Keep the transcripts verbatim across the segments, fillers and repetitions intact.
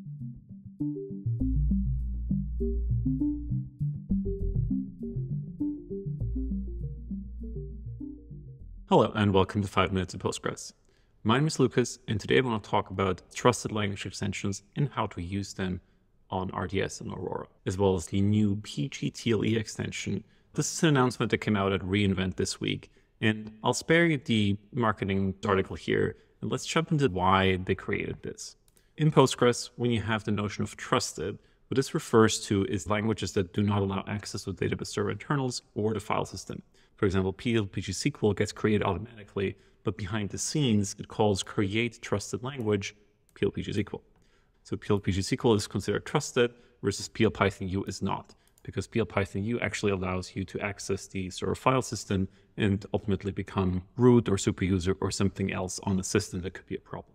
Hello and welcome to five minutes of Postgres. My name is Lucas, and today I want to talk about trusted language extensions and how to use them on R D S and Aurora, as well as the new pgtle extension. This is an announcement that came out at reInvent this week, and I'll spare you the marketing article here, and let's jump into why they created this. In Postgres, when you have the notion of trusted, what this refers to is languages that do not allow access to database server internals or the file system. For example, pgSQL gets created automatically, but behind the scenes, it calls create trusted language pgSQL. So pgSQL is considered trusted, versus pl-python-u is not, because pl-python-u actually allows you to access the server file system and ultimately become root or super user or something else on the system that could be a problem.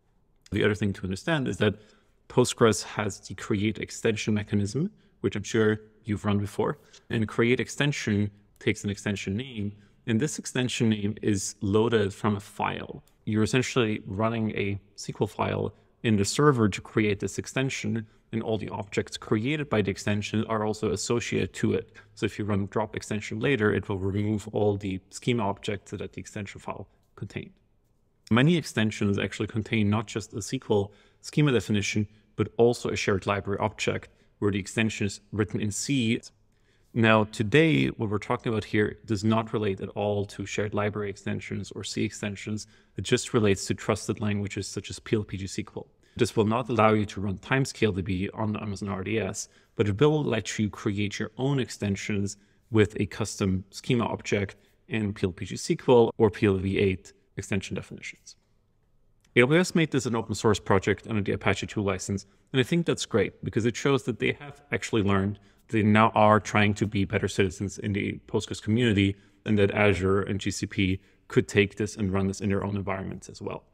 The other thing to understand is that Postgres has the create extension mechanism, which I'm sure you've run before, and create extension takes an extension name, and this extension name is loaded from a file. You're essentially running a S Q L file in the server to create this extension, and all the objects created by the extension are also associated to it. So if you run drop extension later, it will remove all the schema objects that the extension file contained. Many extensions actually contain not just a S Q L schema definition, but also a shared library object where the extension is written in C. Now, today, what we're talking about here does not relate at all to shared library extensions or C extensions. It just relates to trusted languages such as pl-pgSQL. This will not allow you to run timescaledb on Amazon R D S, but it will let you create your own extensions with a custom schema object in pl-pgSQL or P L v eight extension definitions. A W S made this an open source project under the Apache two license, and I think that's great because it shows that they have actually learned. They now are trying to be better citizens in the Postgres community, and that Azure and G C P could take this and run this in their own environments as well.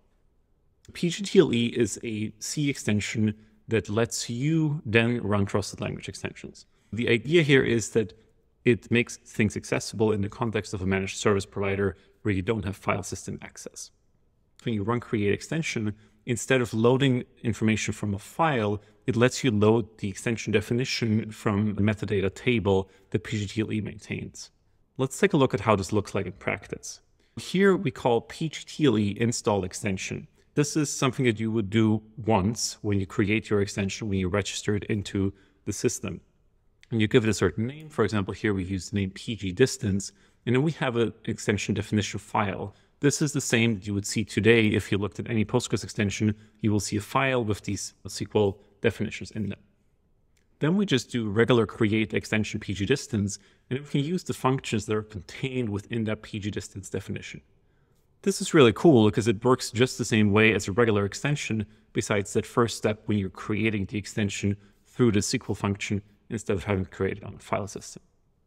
pgtle is a C extension that lets you then run trusted language extensions. The idea here is that it makes things accessible in the context of a managed service provider where you don't have file system access. When you run create extension, instead of loading information from a file, it lets you load the extension definition from the metadata table that pgtle maintains. Let's take a look at how this looks like in practice. Here we call pgtle install extension. This is something that you would do once when you create your extension, when you register it into the system. And you give it a certain name. For example, here we use the name pgdistance, and then we have an extension definition file. This is the same that you would see today if you looked at any Postgres extension. You will see a file with these S Q L definitions in them. Then we just do regular create extension pgdistance, and we can use the functions that are contained within that pgdistance definition. This is really cool because it works just the same way as a regular extension, besides that first step when you're creating the extension through the S Q L function instead of having to create it on a file system.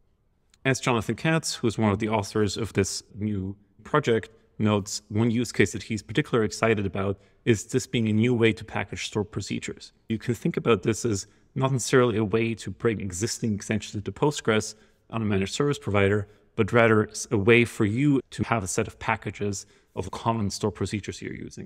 As Jonathan Katz, who is one of the authors of this new project, notes, one use case that he's particularly excited about is this being a new way to package stored procedures. You can think about this as not necessarily a way to bring existing extensions into Postgres on a managed service provider, but rather a way for you to have a set of packages of common stored procedures you're using.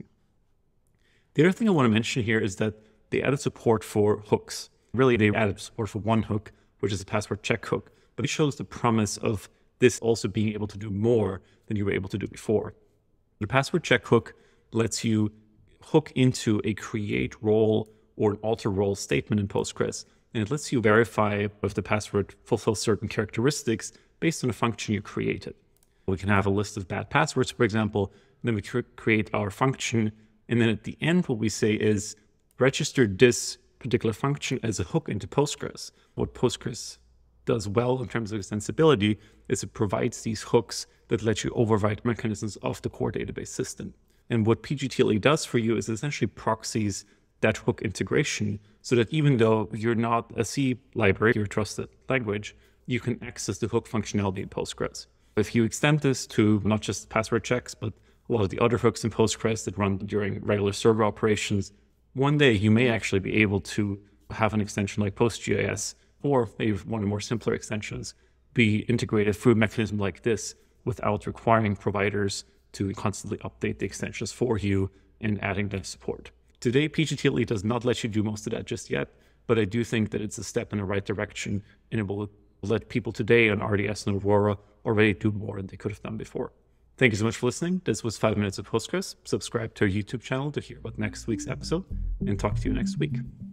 The other thing I want to mention here is that they added support for hooks. Really, they added support for one hook, which is a password check hook, but it shows the promise of this also being able to do more than you were able to do before. The password check hook lets you hook into a create role or an alter role statement in Postgres, and it lets you verify if the password fulfills certain characteristics based on a function you created. We can have a list of bad passwords, for example, and then we cr create our function, and then at the end what we say is register this particular function as a hook into Postgres. What Postgres does well in terms of extensibility is it provides these hooks that let you override mechanisms of the core database system. And what pgtle does for you is essentially proxies that hook integration so that even though you're not a C library, you're a trusted language, you can access the hook functionality in Postgres. If you extend this to not just password checks, but a lot of the other hooks in Postgres that run during regular server operations, one day you may actually be able to have an extension like PostGIS, or maybe one of the more simpler extensions, be integrated through a mechanism like this without requiring providers to constantly update the extensions for you and adding the support. Today, pgtle does not let you do most of that just yet, but I do think that it's a step in the right direction, and it will let people today on R D S and Aurora already do more than they could have done before. Thank you so much for listening. This was five minutes of Postgres. Subscribe to our YouTube channel to hear about next week's episode, and talk to you next week.